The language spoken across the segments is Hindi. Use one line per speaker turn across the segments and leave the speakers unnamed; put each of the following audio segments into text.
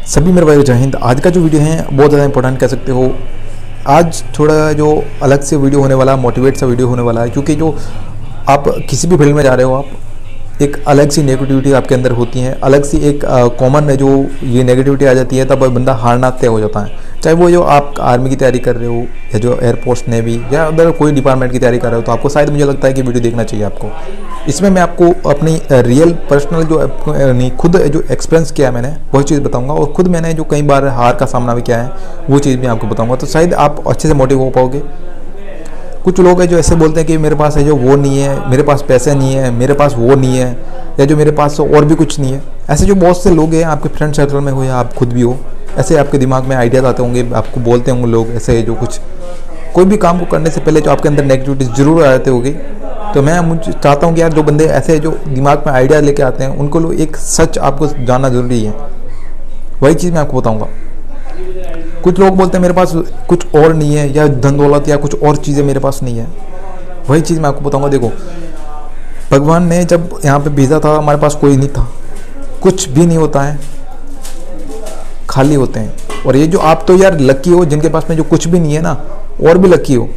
सभी मेरे भाई जय हिंद। आज का जो वीडियो है बहुत ज़्यादा इंपॉर्टेंट कह सकते हो। आज थोड़ा जो अलग से वीडियो होने वाला, मोटिवेट सा वीडियो होने वाला है, क्योंकि जो आप किसी भी फील्ड में जा रहे हो, आप एक अलग सी नेगेटिविटी आपके अंदर होती है, अलग सी एक कॉमन है जो ये नेगेटिविटी आ जाती है, तब बंदा हारना तय हो जाता है। चाहे वो जो आप आर्मी की तैयारी कर रहे हो या जो एयरफोर्स नेवी या अदर कोई डिपार्टमेंट की तैयारी कर रहे हो, तो आपको शायद मुझे लगता है कि वीडियो देखना चाहिए आपको। इसमें मैं आपको अपनी रियल पर्सनल जो खुद जो एक्सपीरियंस किया है मैंने, वही चीज़ बताऊंगा, और खुद मैंने जो कई बार हार का सामना भी किया है वो चीज़ भी आपको बताऊंगा, तो शायद आप अच्छे से मोटिव हो पाओगे। कुछ लोग हैं जो ऐसे बोलते हैं कि मेरे पास है जो वो नहीं है, मेरे पास पैसे नहीं है, मेरे पास वो नहीं है, या जो मेरे पास और भी कुछ नहीं है। ऐसे जो बहुत से लोग हैं आपके फ्रेंड सर्कल में हो या आप खुद भी हो, ऐसे आपके दिमाग में आइडियाज़ आते होंगे, आपको बोलते होंगे लोग ऐसे जो कुछ कोई भी काम को करने से पहले जो आपके अंदर नेगेटिविटी जरूर आ जाते होगी। तो मैं मुझे चाहता हूँ कि यार जो बंदे ऐसे जो दिमाग में आइडिया लेके आते हैं उनको एक सच आपको जानना जरूरी है। वही चीज़ मैं आपको बताऊँगा। कुछ लोग बोलते हैं मेरे पास कुछ और नहीं है, या धन दौलत या कुछ और चीज़ें मेरे पास नहीं है। वही चीज़ मैं आपको बताऊंगा। देखो, भगवान ने जब यहाँ पे भेजा था हमारे पास कोई नहीं था, कुछ भी नहीं होता है, खाली होते हैं। और ये जो आप तो यार लकी हो जिनके पास में जो कुछ भी नहीं है ना, और भी लकी हो।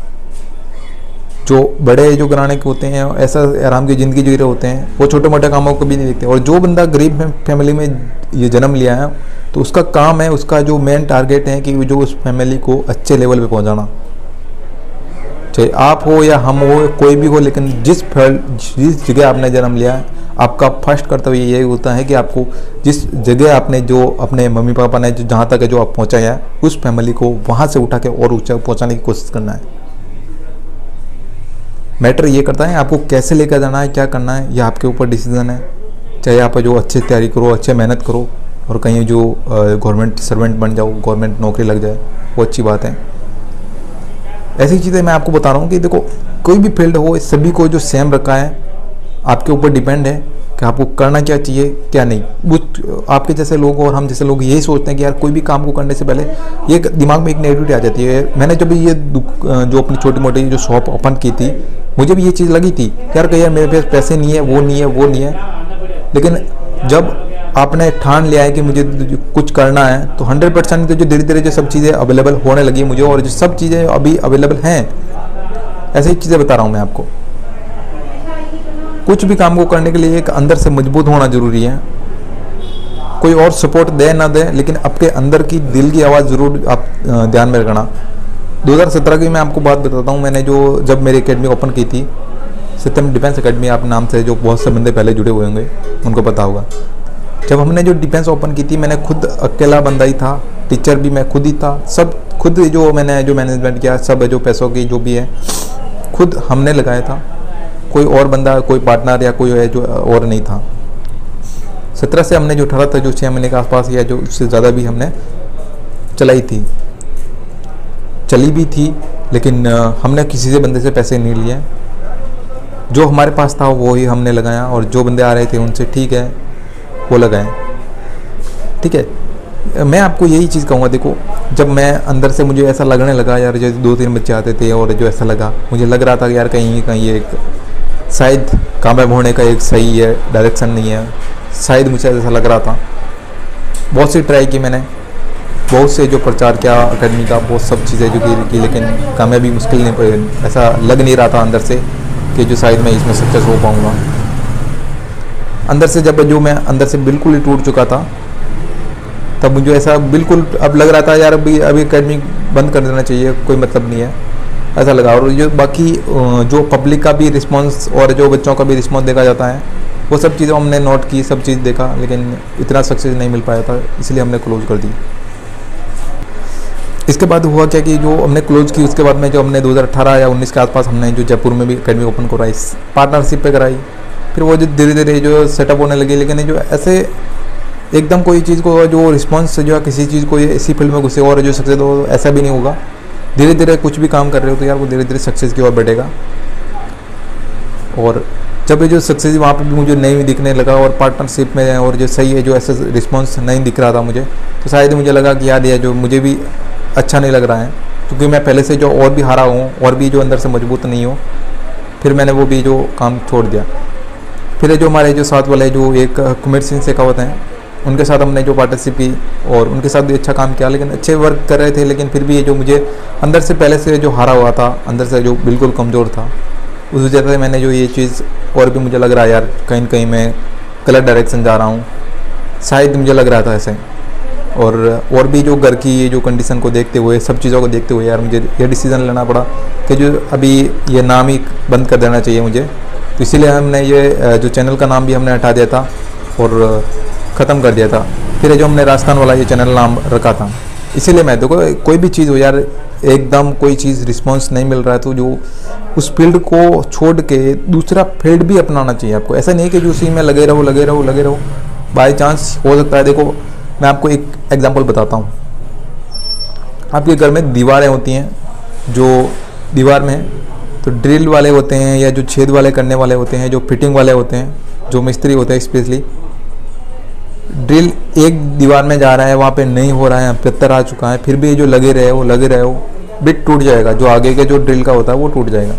जो बड़े जो घराने के होते हैं, ऐसा आराम की ज़िंदगी जी रहे होते हैं, वो छोटे मोटे कामों को भी नहीं देखते। और जो बंदा गरीब फैमिली में ये जन्म लिया है, तो उसका काम है, उसका जो मेन टारगेट है कि जो उस फैमिली को अच्छे लेवल पे पहुंचाना। चाहे आप हो या हम हो, कोई भी हो, लेकिन जिस जगह आपने जन्म लिया है, आपका फर्स्ट कर्तव्य यही होता है कि आपको जिस जगह आपने जो अपने मम्मी पापा ने जो जहाँ तक है जो आप पहुँचाया है, उस फैमिली को वहाँ से उठा के और ऊँचा पहुँचाने की कोशिश करना है। मैटर ये करता है आपको कैसे लेकर जाना है, क्या करना है, यह आपके ऊपर डिसीजन है। चाहे आप जो अच्छे तैयारी करो, अच्छे मेहनत करो, और कहीं जो गवर्नमेंट सर्वेंट बन जाओ, गवर्नमेंट नौकरी लग जाए, वो अच्छी बात है। ऐसी चीज़ें मैं आपको बता रहा हूँ कि देखो, कोई भी फील्ड हो, इस सभी को जो सेम रखा है, आपके ऊपर डिपेंड है कि आपको करना क्या चाहिए क्या नहीं। वो आपके जैसे लोग और हम जैसे लोग यही सोचते हैं कि यार कोई भी काम को करने से पहले ये दिमाग में एक नेगेटिविटी आ जाती है। मैंने जब ये जो अपनी छोटी मोटी जो शॉप ओपन की थी, मुझे भी ये चीज़ लगी थी यार कि यार मेरे पास पैसे नहीं है, वो नहीं है, वो नहीं है। लेकिन जब आपने ठान लिया है कि मुझे कुछ करना है, तो 100% तो जो धीरे धीरे जो सब चीज़ें अवेलेबल होने लगी मुझे, और जो सब चीज़ें अभी अवेलेबल हैं, ऐसी चीज़ें बता रहा हूँ मैं आपको। कुछ भी काम को करने के लिए एक अंदर से मजबूत होना जरूरी है। कोई और सपोर्ट दे ना दे, लेकिन आपके अंदर की दिल की आवाज़ ज़रूर आप ध्यान में रखना। 2017 की मैं आपको बात बताता हूँ। मैंने जो जब मेरी एकेडमी ओपन की थी, सत्यम डिफेंस एकेडमी आप नाम से, जो बहुत से बंदे पहले जुड़े हुए होंगे उनको पता होगा। जब हमने जो डिफेंस ओपन की थी, मैंने खुद अकेला बंदा ही था, टीचर भी मैं खुद ही था, सब खुद जो मैंने जो मैनेजमेंट किया, सब जो पैसों की जो भी है खुद हमने लगाया था। कोई और बंदा, कोई पार्टनर या कोई है जो और नहीं था। 17 से हमने जो 18 था, जो 6 महीने के आसपास या जो उससे ज़्यादा भी हमने चलाई थी, चली भी थी, लेकिन हमने किसी से बंदे से पैसे नहीं लिए। जो हमारे पास था वो ही हमने लगाया, और जो बंदे आ रहे थे उनसे ठीक है वो लगाएं। ठीक है, मैं आपको यही चीज़ कहूँगा। देखो, जब मैं अंदर से मुझे ऐसा लगने लगा यार, जो 2-3 बच्चे आते थे, और जो ऐसा लगा, मुझे लग रहा था कि यार कहीं कहीं एक शायद कामयाब होने का एक सही है डायरेक्शन नहीं है, शायद मुझे ऐसा लग रहा था। बहुत सी ट्राई की मैंने, बहुत से जो प्रचार किया अकेडमी का, बहुत सब चीज़ें जो की, लेकिन कामयाबी मुश्किल नहीं, ऐसा लग नहीं रहा था अंदर से कि जो शायद मैं इसमें सक्सेस हो पाऊँगा। अंदर से जब जो मैं अंदर से बिल्कुल ही टूट चुका था, तब मुझे ऐसा बिल्कुल अब लग रहा था यार अभी एकेडमी बंद कर देना चाहिए, कोई मतलब नहीं है, ऐसा लगा। और जो बाकी जो पब्लिक का भी रिस्पांस और जो बच्चों का भी रिस्पांस देखा जाता है, वो सब चीज़ें हमने नोट की, सब चीज़ देखा, लेकिन इतना सक्सेस नहीं मिल पाया था, इसलिए हमने क्लोज कर दी। इसके बाद हुआ क्या कि जो हमने क्लोज की, उसके बाद में जो हमने 2018 या 19 के आसपास हमने जो जयपुर में भी एकेडमी ओपन कराई, पार्टनरशिप पे कराई। फिर वो जो धीरे धीरे जो सेटअप होने लगी, लेकिन जो ऐसे एकदम कोई चीज़ को जो रिस्पांस जो है किसी चीज़ को इसी फील्ड में घुसे और जो सक्सेस हो, ऐसा भी नहीं होगा। धीरे धीरे कुछ भी काम कर रहे हो तो यार वो धीरे धीरे सक्सेस की ओर बढ़ेगा। और जब ये जो सक्सेस वहाँ पे भी मुझे नहीं दिखने लगा, और पार्टनरशिप में और जो सही है जो ऐसा रिस्पांस नहीं दिख रहा था मुझे, तो शायद मुझे लगा कि यार ये जो मुझे भी अच्छा नहीं लग रहा है, क्योंकि मैं पहले से जो और भी हारा हूँ और भी जो अंदर से मजबूत नहीं हो। फिर मैंने वो भी जो काम छोड़ दिया। फिर जो हमारे जो साथ वाले जो एक कुमेर सिंह शेखावत हैं, उनके साथ हमने जो पार्टनरशिप की और उनके साथ भी अच्छा काम किया, लेकिन अच्छे वर्क कर रहे थे, लेकिन फिर भी ये जो मुझे अंदर से पहले से जो हारा हुआ था, अंदर से जो बिल्कुल कमज़ोर था, उस वजह से मैंने जो ये चीज़, और भी मुझे लग रहा है यार कहीं न कहीं मैं गलत डायरेक्शन जा रहा हूँ, शायद मुझे लग रहा था ऐसे। और भी जो घर की ये जो कंडीशन को देखते हुए, सब चीज़ों को देखते हुए यार मुझे ये डिसीज़न लेना पड़ा कि जो अभी ये नाम ही बंद कर देना चाहिए मुझे। तो इसीलिए हमने ये जो चैनल का नाम भी हमने हटा दिया था और ख़त्म कर दिया था। फिर जो हमने राजस्थान वाला ये चैनल नाम रखा था। इसीलिए मैं देखो, कोई भी चीज़ हो यार, एकदम कोई चीज़ रिस्पॉन्स नहीं मिल रहा है तो जो उस फील्ड को छोड़ के दूसरा फील्ड भी अपनाना चाहिए आपको। ऐसा नहीं है कि जो उसी में लगे रहो। बाई चांस हो सकता है, देखो मैं आपको एक एग्जांपल बताता हूँ। आपके घर में दीवारें होती हैं, जो दीवार में तो ड्रिल वाले होते हैं या जो छेद वाले करने वाले होते हैं, जो फिटिंग वाले होते हैं, जो मिस्त्री होते हैं स्पेशली, ड्रिल एक दीवार में जा रहा है, वहाँ पे नहीं हो रहा है, पत्थर आ चुका है, फिर भी जो लगे रहे हो बिट टूट जाएगा, जो आगे के जो ड्रिल का होता है वो टूट जाएगा।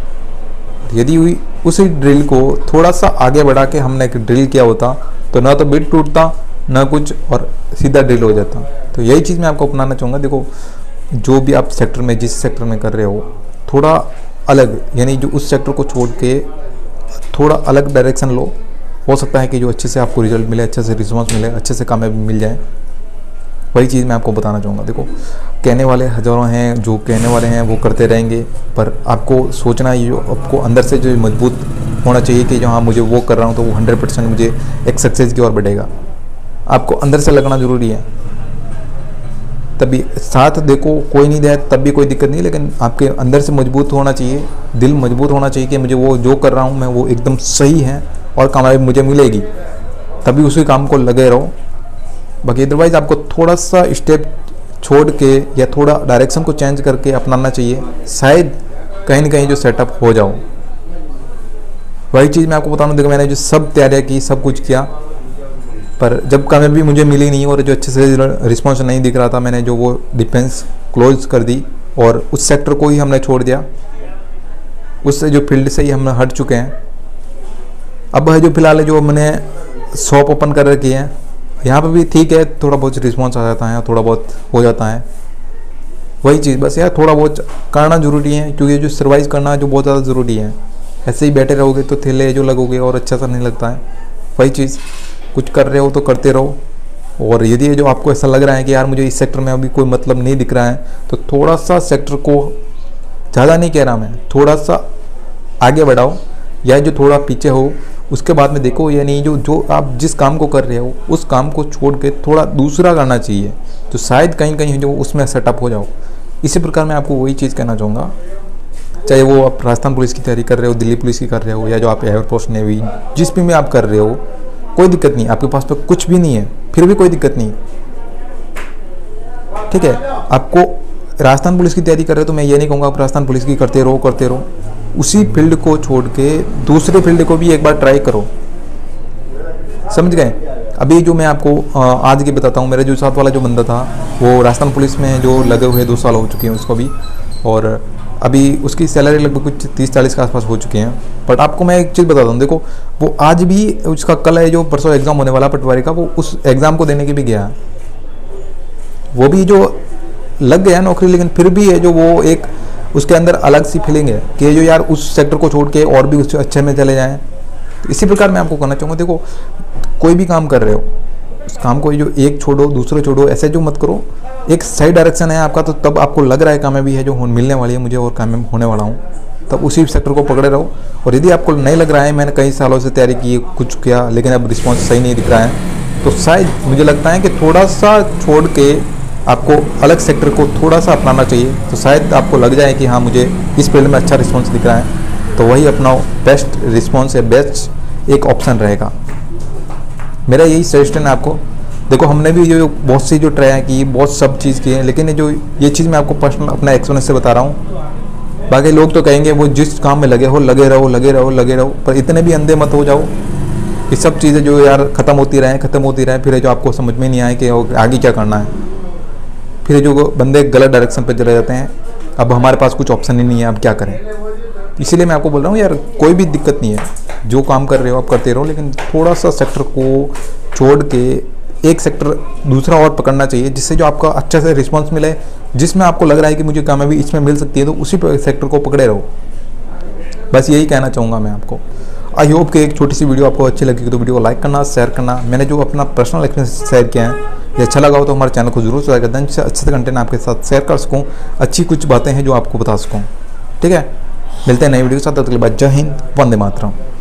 यदि उसी ड्रिल को थोड़ा सा आगे बढ़ा के हमने ड्रिल किया होता तो ना तो बिट टूटता ना कुछ, और सीधा ड्रिल हो जाता। तो यही चीज़ मैं आपको अपनाना चाहूँगा। देखो, जो भी आप सेक्टर में, जिस सेक्टर में कर रहे हो, थोड़ा अलग, यानी जो उस सेक्टर को छोड़ के थोड़ा अलग डायरेक्शन लो। हो सकता है कि जो अच्छे से आपको रिजल्ट मिले, अच्छे से रिस्पॉन्स मिले, अच्छे से कामयाबी मिल जाए। वही चीज़ मैं आपको बताना चाहूँगा। देखो, कहने वाले हज़ारों हैं, जो कहने वाले हैं वो करते रहेंगे, पर आपको सोचना है, जो आपको अंदर से जो मजबूत होना चाहिए कि जो हाँ मुझे वो कर रहा हूँ तो वो 100% मुझे एक सक्सेस की ओर बढ़ेगा। आपको अंदर से लगना ज़रूरी है, तभी साथ देखो कोई नहीं दे तब भी कोई दिक्कत नहीं, लेकिन आपके अंदर से मजबूत होना चाहिए, दिल मजबूत होना चाहिए कि मुझे वो जो कर रहा हूँ मैं वो एकदम सही है और कामयाबी मुझे मिलेगी, तभी उसी काम को लगे रहो। बाकी अदरवाइज़ आपको थोड़ा सा स्टेप छोड़ के या थोड़ा डायरेक्शन को चेंज करके अपनाना चाहिए, शायद कहीं ना कहीं जो सेटअप हो जाओ। वही चीज़ मैं आपको बता रहा हूँ। देखो, मैंने जो सब तैयारियाँ की, सब कुछ किया, पर जब कामयाबी मुझे मिली नहीं और जो अच्छे से रिस्पॉन्स नहीं दिख रहा था, मैंने जो वो डिफेंस क्लोज कर दी और उस सेक्टर को ही हमने छोड़ दिया। उससे जो फील्ड से ही हम हट चुके हैं। अब है जो फिलहाल जो मैंने शॉप ओपन कर रखी है, यहाँ पे भी ठीक है, थोड़ा बहुत रिस्पॉन्स आ जाता है, थोड़ा बहुत हो जाता है। वही चीज़ बस यार थोड़ा बहुत करना ज़रूरी है, क्योंकि जो सर्वाइव करना जो बहुत ज़्यादा ज़रूरी है। ऐसे ही बैठे रहोगे तो थैले जो लगोगे और अच्छा सा नहीं लगता है। वही चीज़, कुछ कर रहे हो तो करते रहो। और यदि जो आपको ऐसा लग रहा है कि यार मुझे इस सेक्टर में अभी कोई मतलब नहीं दिख रहा है, तो थोड़ा सा सेक्टर को, ज़्यादा नहीं कह रहा मैं, थोड़ा सा आगे बढ़ाओ, या जो थोड़ा पीछे हो उसके बाद में देखो। यानी जो आप जिस काम को कर रहे हो उस काम को छोड़ के थोड़ा दूसरा करना चाहिए, तो शायद कहीं कहीं जो उसमें सेटअप हो जाओ। इसी प्रकार मैं आपको वही चीज़ कहना चाहूँगा, चाहे वो आप राजस्थान पुलिस की तैयारी कर रहे हो, दिल्ली पुलिस की कर रहे हो, या जो आप एयरफोर्स नेवी जिस भी में आप कर रहे हो, कोई दिक्कत नहीं। आपके पास तो कुछ भी नहीं है फिर भी कोई दिक्कत नहीं, ठीक है। आपको राजस्थान पुलिस की तैयारी कर रहे हो तो मैं ये नहीं कहूँगा आप राजस्थान पुलिस की करते रहो। उसी फील्ड को छोड़ के दूसरे फील्ड को भी एक बार ट्राई करो, समझ गए। अभी जो मैं आपको आज की बताता हूँ, मेरे जो साथ वाला जो बंदा था वो राजस्थान पुलिस में जो लगे हुए 2 साल हो चुके हैं उसको भी, और अभी उसकी सैलरी लगभग कुछ 30-40 के आसपास हो चुके हैं। बट आपको मैं एक चीज़ बताता हूँ, देखो वो आज भी उसका कल है जो परसों एग्ज़ाम होने वाला पटवारी का, वो उस एग्ज़ाम को देने के भी गया, वो भी जो लग गया नौकरी, लेकिन फिर भी है जो वो एक उसके अंदर अलग सी फीलिंग है कि जो यार उस सेक्टर को छोड़ के और भी उससे अच्छे में चले जाएं। तो इसी प्रकार मैं आपको कहना चाहूँगा, देखो कोई भी काम कर रहे हो उस काम को जो एक छोड़ो दूसरे छोड़ो, ऐसे जो मत करो। एक सही डायरेक्शन है आपका, तो तब आपको लग रहा है कामयाबी है जो मिलने वाली है मुझे और कामयाब होने वाला हूँ, तब उसी सेक्टर को पकड़े रहो। और यदि आपको नहीं लग रहा है, मैंने कई सालों से तैयारी की, कुछ किया, लेकिन अब रिस्पॉन्स सही नहीं दिख रहा है, तो शायद मुझे लगता है कि थोड़ा सा छोड़ के आपको अलग सेक्टर को थोड़ा सा अपनाना चाहिए, तो शायद आपको लग जाए कि हाँ मुझे इस फील्ड में अच्छा रिस्पॉन्स दिख रहा है, तो वही अपनाओ। बेस्ट रिस्पॉन्स है, बेस्ट एक ऑप्शन रहेगा। मेरा यही सजेशन है आपको। देखो हमने भी जो बहुत सी जो ट्राई की, बहुत सब चीज़ की है, लेकिन ये चीज़ मैं आपको पर्सनल अपना एक्सपीरियंस से बता रहा हूँ। बाकी लोग तो कहेंगे वो जिस काम में लगे रहो, पर इतने भी अंधे मत हो जाओ कि सब चीज़ें जो यार ख़त्म होती रहें, फिर जो आपको समझ में नहीं आए कि आगे क्या करना है। फिर जो बंदे गलत डायरेक्शन पर चले जाते हैं, अब हमारे पास कुछ ऑप्शन ही नहीं है, अब क्या करें। इसीलिए मैं आपको बोल रहा हूँ यार कोई भी दिक्कत नहीं है, जो काम कर रहे हो आप करते रहो, लेकिन थोड़ा सा सेक्टर को छोड़ के एक सेक्टर दूसरा और पकड़ना चाहिए, जिससे जो आपका अच्छा से रिस्पॉन्स मिले, जिसमें आपको लग रहा है कि मुझे कामयाबी इसमें मिल सकती है, तो उसी सेक्टर को पकड़े रहो। बस यही कहना चाहूँगा मैं आपको। आई होप कि एक छोटी सी वीडियो आपको अच्छी लगी तो वीडियो को लाइक करना, शेयर करना। मैंने जो अपना पर्सनल एक्सपीरियंस शेयर किया है, ये अच्छा लगा हो तो हमारे चैनल को जरूर सब्सक्राइब कर दें, जिससे अच्छे से कंटेंट आपके साथ शेयर कर सकूँ, अच्छी कुछ बातें हैं जो आपको बता सकूँ। ठीक है, मिलते हैं नई वीडियो के साथ, तब तक के लिए जय हिंद, वंदे मातरम।